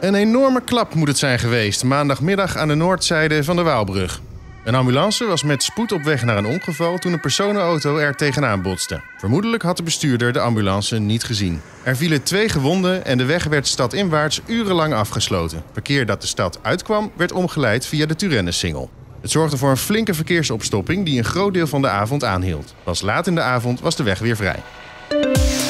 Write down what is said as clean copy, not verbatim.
Een enorme klap moet het zijn geweest, maandagmiddag aan de noordzijde van de Waalbrug. Een ambulance was met spoed op weg naar een ongeval toen een personenauto er tegenaan botste. Vermoedelijk had de bestuurder de ambulance niet gezien. Er vielen 2 gewonden en de weg werd stadinwaarts urenlang afgesloten. Verkeer dat de stad uitkwam werd omgeleid via de Turenne-singel. Het zorgde voor een flinke verkeersopstopping die een groot deel van de avond aanhield. Pas laat in de avond was de weg weer vrij.